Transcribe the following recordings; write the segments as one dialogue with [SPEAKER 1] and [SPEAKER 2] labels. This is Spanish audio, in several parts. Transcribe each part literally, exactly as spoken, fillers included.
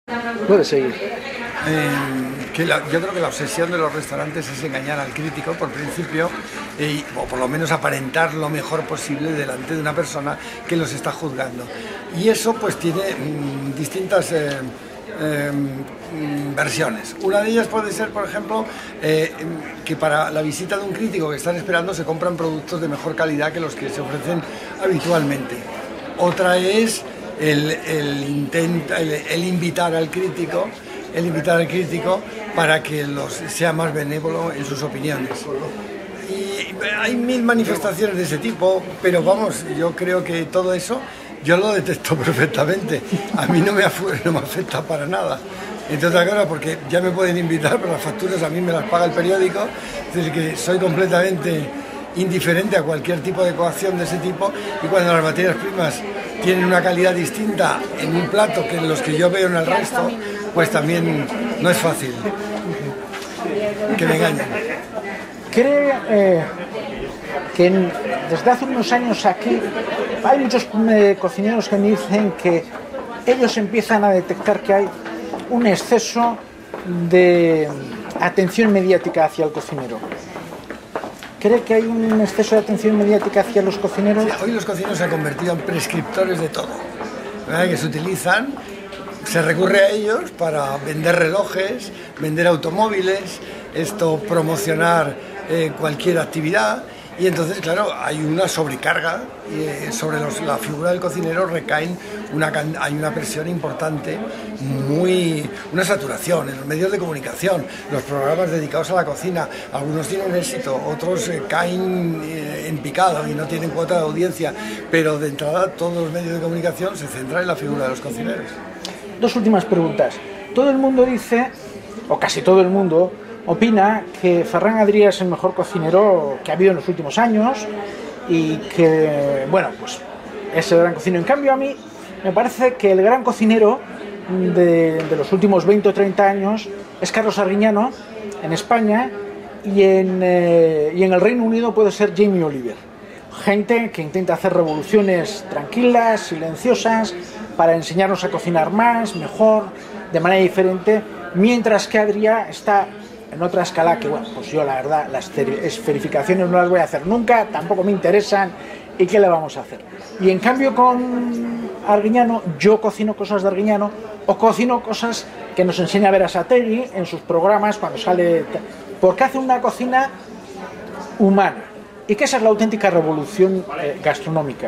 [SPEAKER 1] Puede seguir.
[SPEAKER 2] Eh, que la, yo creo que la obsesión de los restaurantes es engañar al crítico por principio, eh, o por lo menos aparentar lo mejor posible delante de una persona que los está juzgando. Y eso pues tiene mmm, distintas eh, eh, versiones. Una de ellas puede ser, por ejemplo, eh, que para la visita de un crítico que están esperando se compran productos de mejor calidad que los que se ofrecen habitualmente. Otra es el, el, intenta, el, el invitar al crítico el invitar al crítico para que los, sea más benévolo en sus opiniones. Y hay mil manifestaciones de ese tipo, pero vamos, yo creo que todo eso yo lo detecto perfectamente. A mí no me, no me afecta para nada. Entre otras cosas, porque ya me pueden invitar, pero las facturas a mí me las paga el periódico, es decir, que soy completamente indiferente a cualquier tipo de coacción de ese tipo, y cuando las materias primas tienen una calidad distinta en un plato que en los que yo veo en el resto, pues también no es fácil que me engañen.
[SPEAKER 1] ¿Cree eh, que en, desde hace unos años aquí hay muchos eh, cocineros que me dicen que ellos empiezan a detectar que hay un exceso de atención mediática hacia el cocinero? ¿Cree que hay un exceso de atención mediática hacia los cocineros?
[SPEAKER 2] Sí, hoy los cocineros se han convertido en prescriptores de todo, ¿verdad? Que se utilizan, se recurre a ellos para vender relojes, vender automóviles, esto promocionar eh, cualquier actividad. Y entonces, claro, hay una sobrecarga eh, sobre los, la figura del cocinero, recaen una, hay una presión importante, muy, una saturación en los medios de comunicación, los programas dedicados a la cocina, algunos tienen éxito, otros eh, caen eh, en picado y no tienen cuota de audiencia, pero de entrada todos los medios de comunicación se centran en la figura de los cocineros.
[SPEAKER 1] Dos últimas preguntas. Todo el mundo dice, o casi todo el mundo, opina que Ferran Adrià es el mejor cocinero que ha habido en los últimos años y que, bueno, pues es el gran cocinero. En cambio, a mí me parece que el gran cocinero de, de los últimos veinte o treinta años es Carlos Arguiñano en España, y en, eh, y en el Reino Unido puede ser Jamie Oliver. Gente que intenta hacer revoluciones tranquilas, silenciosas, para enseñarnos a cocinar más, mejor, de manera diferente, mientras que Adrià está en otra escala que, bueno, pues yo la verdad las esferificaciones no las voy a hacer nunca, tampoco me interesan, y ¿qué le vamos a hacer? Y en cambio con Arguiñano, yo cocino cosas de Arguiñano, o cocino cosas que nos enseña Berasategui en sus programas cuando sale, porque hace una cocina humana, y que esa es la auténtica revolución eh, gastronómica.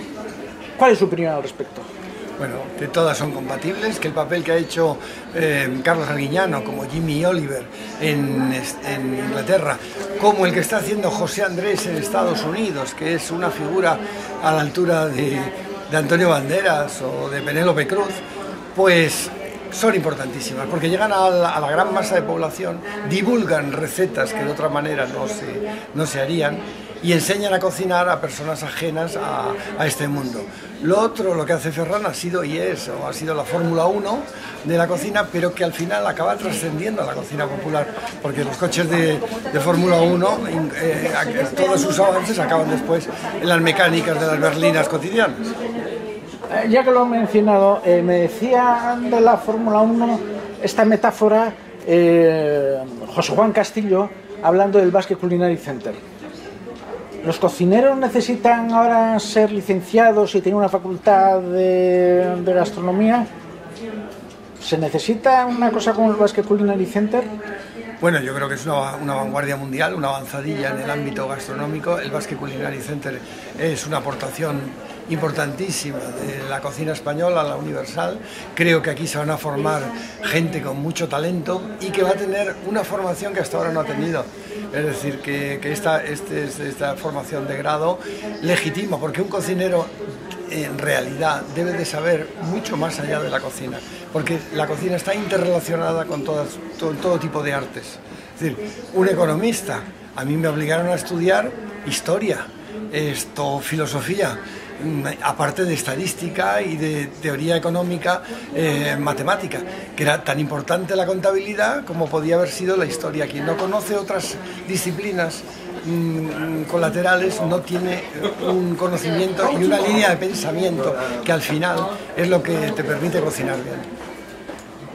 [SPEAKER 1] ¿Cuál es su opinión al respecto?
[SPEAKER 2] Bueno, que todas son compatibles, que el papel que ha hecho eh, Carlos Arguiñano como Jamie Oliver en, en Inglaterra, como el que está haciendo José Andrés en Estados Unidos, que es una figura a la altura de, de Antonio Banderas o de Penélope Cruz, pues son importantísimas, porque llegan a la, a la gran masa de población, divulgan recetas que de otra manera no se, no se harían, y enseñan a cocinar a personas ajenas a, a este mundo. Lo otro, lo que hace Ferran, ha sido y es, o ha sido la Fórmula uno de la cocina, pero que al final acaba trascendiendo a la cocina popular, porque los coches de, de Fórmula uno, eh, todos sus avances acaban después en las mecánicas de las berlinas cotidianas.
[SPEAKER 1] Ya que lo he mencionado, eh, me decía de la Fórmula uno esta metáfora eh, José Juan Castillo, hablando del Basque Culinary Center. ¿Los cocineros necesitan ahora ser licenciados y tener una facultad de, de gastronomía? ¿Se necesita una cosa como el Basque Culinary Center?
[SPEAKER 2] Bueno, yo creo que es una, una vanguardia mundial, una avanzadilla en el ámbito gastronómico. El Basque Culinary Center es una aportación importantísima de la cocina española a la universal. Creo que aquí se van a formar gente con mucho talento y que va a tener una formación que hasta ahora no ha tenido. Es decir, que, que esta, este, esta formación de grado legitima, porque un cocinero en realidad debe de saber mucho más allá de la cocina, porque la cocina está interrelacionada con todas, todo, todo tipo de artes. Es decir, un economista, a mí me obligaron a estudiar historia, esto, filosofía, aparte de estadística y de teoría económica, eh, matemática, que era tan importante la contabilidad como podía haber sido la historia. Quien no conoce otras disciplinas mmm, colaterales no tiene un conocimiento y una línea de pensamiento que al final es lo que te permite cocinar bien.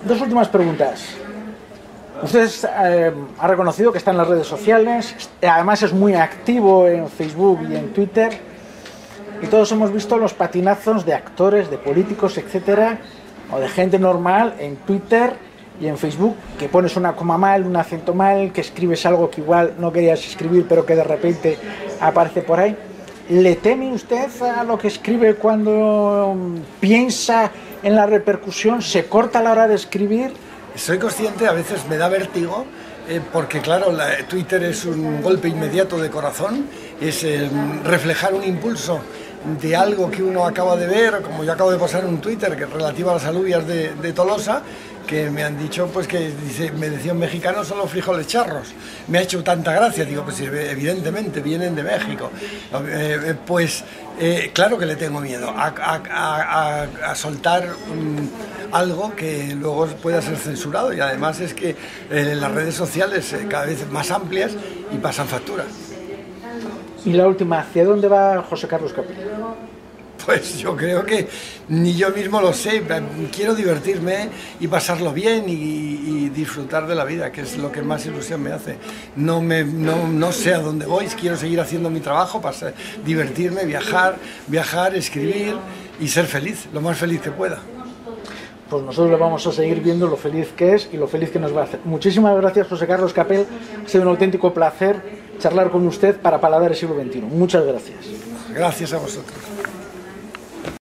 [SPEAKER 1] Dos últimas preguntas. Usted eh, ha reconocido que está en las redes sociales, además es muy activo en Facebook y en Twitter, y todos hemos visto los patinazos de actores, de políticos, etcétera, o de gente normal en Twitter y en Facebook, que pones una coma mal, un acento mal, que escribes algo que igual no querías escribir, pero que de repente aparece por ahí. ¿Le teme usted a lo que escribe cuando piensa en la repercusión? ¿Se corta a la hora de escribir?
[SPEAKER 2] Soy consciente, a veces me da vértigo, eh, porque claro, la, Twitter es un golpe inmediato de corazón, es eh, reflejar un impulso de algo que uno acaba de ver, como yo acabo de posar un Twitter que es relativo a las alubias de, de Tolosa, que me han dicho, pues que dice, me decía un mexicano, solo frijoles charros. Me ha hecho tanta gracia, digo, pues evidentemente vienen de México. Eh, pues eh, claro que le tengo miedo a, a, a, a soltar um, algo que luego pueda ser censurado, y además es que eh, las redes sociales eh, cada vez más amplias y pasan factura.
[SPEAKER 1] Y la última, ¿hacia dónde va José Carlos Capel?
[SPEAKER 2] Pues yo creo que ni yo mismo lo sé. Quiero divertirme y pasarlo bien y, y disfrutar de la vida, que es lo que más ilusión me hace. No, me, no, no sé a dónde voy, quiero seguir haciendo mi trabajo, pasar, divertirme, viajar, viajar, escribir y ser feliz, lo más feliz que pueda.
[SPEAKER 1] Pues nosotros le vamos a seguir viendo lo feliz que es y lo feliz que nos va a hacer. Muchísimas gracias, José Carlos Capel. Ha sido un auténtico placer charlar con usted para Paladares Siglo veintiuno. Muchas gracias.
[SPEAKER 2] Gracias a vosotros.